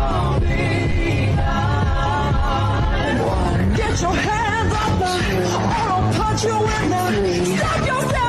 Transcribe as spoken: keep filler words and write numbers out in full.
Get your hands up, or I'll punch you in the. Stop yourself.